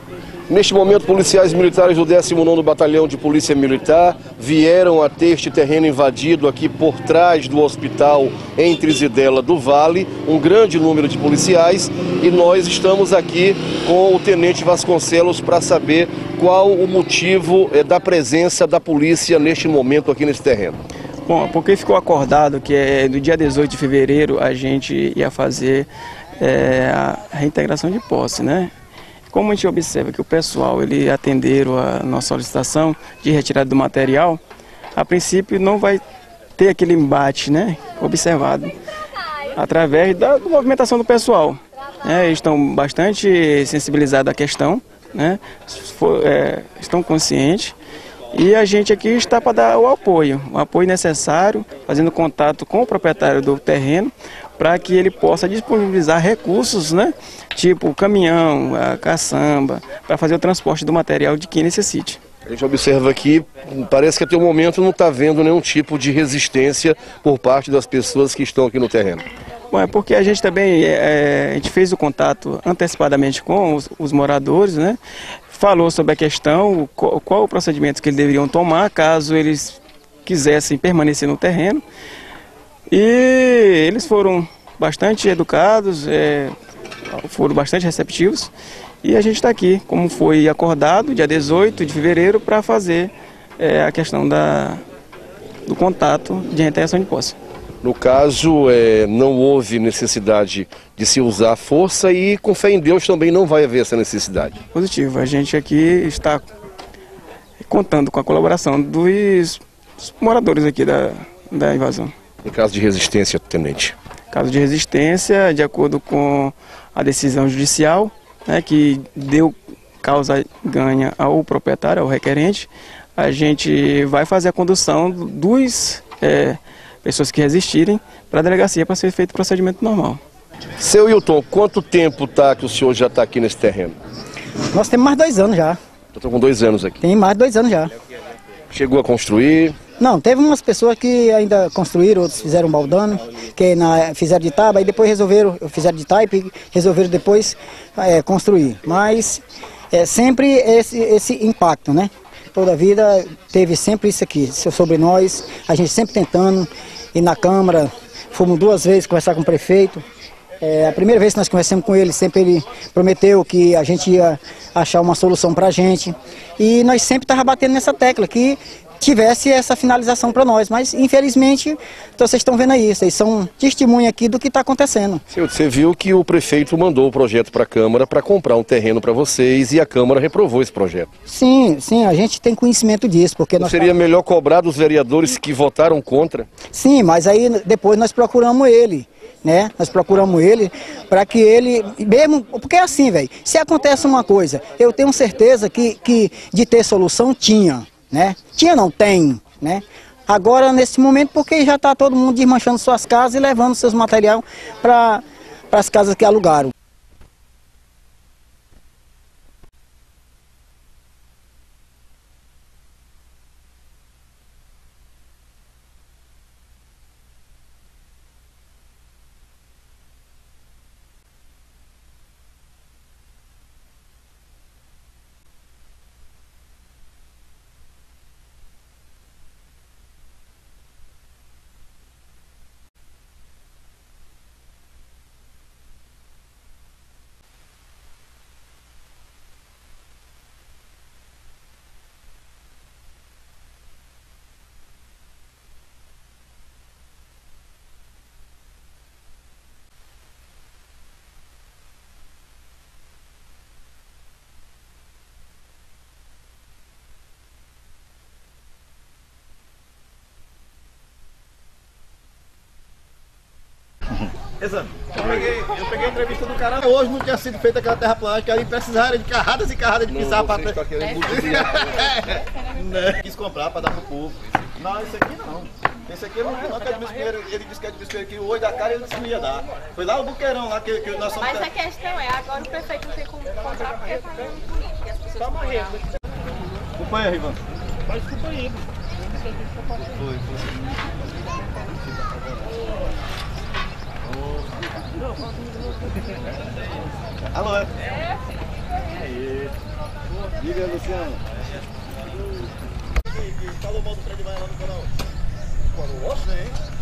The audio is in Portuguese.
Neste momento, policiais militares do 19º Batalhão de Polícia Militar vieram a ter este terreno invadido aqui por trás do hospital em Trizidela do Vale, um grande número de policiais, e nós estamos aqui com o Tenente Vasconcelos para saber qual o motivo da presença da polícia neste momento aqui nesse terreno. Bom, porque ficou acordado que no dia 18 de fevereiro a gente ia fazer a reintegração de posse, né? Como a gente observa que o pessoal, atenderam a nossa solicitação de retirada do material, a princípio não vai ter aquele embate, né, observado, através da movimentação do pessoal. Eles estão bastante sensibilizados à questão, né, estão conscientes, e a gente aqui está para dar o apoio necessário, fazendo contato com o proprietário do terreno, para que ele possa disponibilizar recursos, né, tipo caminhão, a caçamba, para fazer o transporte do material de quem necessite. A gente observa aqui, parece que até o momento não está havendo nenhum tipo de resistência por parte das pessoas que estão aqui no terreno. Bom, é porque a gente também a gente fez o contato antecipadamente com os moradores, né, falou sobre a questão, qual o procedimento que eles deveriam tomar caso eles quisessem permanecer no terreno. E eles foram bastante educados, foram bastante receptivos, e a gente está aqui, como foi acordado, dia 18 de fevereiro, para fazer a questão do contato de reintegração de posse. No caso, não houve necessidade de se usar força e, com fé em Deus, também não vai haver essa necessidade. Positivo, a gente aqui está contando com a colaboração dos moradores aqui da invasão. Em caso de resistência, tenente? Caso de resistência, de acordo com a decisão judicial, né, que deu causa ganha ao proprietário, ao requerente, a gente vai fazer a condução dos pessoas que resistirem para a delegacia para ser feito o procedimento normal. Seu Hilton, quanto tempo que o senhor já está aqui nesse terreno? Nós temos mais de 2 anos já. Eu estou com 2 anos aqui. Tem mais de 2 anos já. Chegou a construir? Não, teve umas pessoas que ainda construíram, outros fizeram baldano, que fizeram de tábua, e depois fizeram de taipa e resolveram depois construir. Mas sempre esse impacto, né? Toda a vida teve sempre isso aqui, sobre nós, a gente sempre tentando ir na Câmara, fomos 2 vezes conversar com o prefeito. A primeira vez que nós conversamos com ele, sempre ele prometeu que a gente ia achar uma solução para a gente. E nós sempre estávamos batendo nessa tecla, que tivesse essa finalização para nós, mas infelizmente, então vocês estão vendo aí, vocês são testemunha aqui do que está acontecendo. Você viu que o prefeito mandou o projeto para a Câmara para comprar um terreno para vocês e a Câmara reprovou esse projeto. Sim, a gente tem conhecimento disso, porque nós... Seria melhor cobrar dos vereadores que votaram contra? Sim, mas aí depois nós procuramos ele, né? Nós procuramos ele para que ele, mesmo, porque é assim, velho, se acontece uma coisa, eu tenho certeza que de ter solução tinha. Né? Tinha, não tem, né? Agora nesse momento, porque já está todo mundo desmanchando suas casas e levando seus materiais para as casas que alugaram. Exato. Eu peguei a entrevista do cara. Hoje não tinha sido feita aquela terra plana, que ali precisaria de carradas e carradas de pisar para trás. Quis comprar para dar pro povo. Não, esse aqui não. Esse aqui não é de biscoeiro. Ele disse que é de biscoeiro que hoje da cara ele disse que não ia dar. Foi lá o buqueirão lá que nós somos. Mas a questão é, agora o prefeito não tem como comprar porque tá falando política e as pessoas estão morrendo. Acompanha, Rivan. Mas acompanhei. Foi. Alô, é? Diga, Luciano. Falou mal do Fred Maia lá no canal. Falou, hein?